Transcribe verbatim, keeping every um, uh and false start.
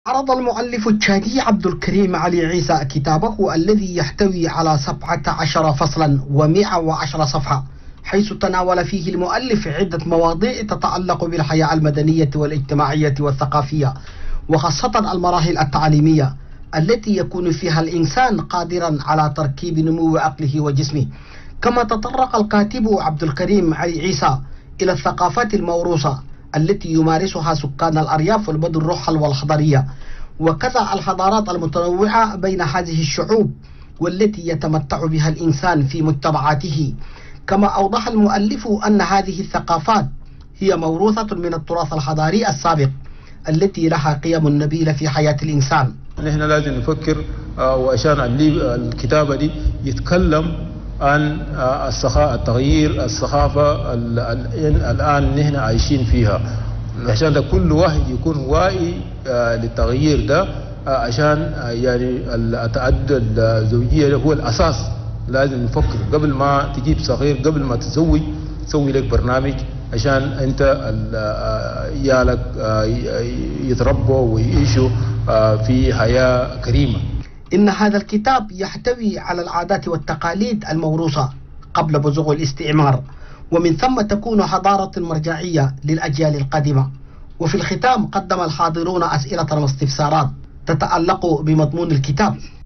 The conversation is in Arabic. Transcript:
عرض المؤلف التشادي عبد الكريم علي عيسى كتابه الذي يحتوي على سبعة عشر فصلا ومئة وعشر صفحة، حيث تناول فيه المؤلف عدة مواضيع تتعلق بالحياة المدنية والاجتماعية والثقافية، وخاصة المراحل التعليمية التي يكون فيها الإنسان قادرا على تركيب نمو عقله وجسمه. كما تطرق الكاتب عبد الكريم علي عيسى إلى الثقافات الموروثة التي يمارسها سكان الأرياف والمدن الرحل والحضرية، وكذا الحضارات المتنوعة بين هذه الشعوب والتي يتمتع بها الإنسان في مجتمعاته. كما أوضح المؤلف أن هذه الثقافات هي موروثة من التراث الحضاري السابق التي لها قيم نبيلة في حياة الإنسان. نحن لازم نفكر وعشان الكتابة دي يتكلم عن السخاء التغيير الثقافة الآن نحن عايشين فيها، عشان كل واحد يكون واعي للتغيير ده، عشان يعني التعدد الزوجية هو الأساس. لازم نفكر قبل ما تجيب صغير، قبل ما تزوج تسوي لك برنامج عشان انت عيالك يتربوا ويعيشوا في حياة كريمة. إن هذا الكتاب يحتوي على العادات والتقاليد الموروثة قبل بزوغ الاستعمار، ومن ثم تكون حضارة مرجعية للأجيال القادمة. وفي الختام قدم الحاضرون أسئلة واستفسارات تتعلق بمضمون الكتاب.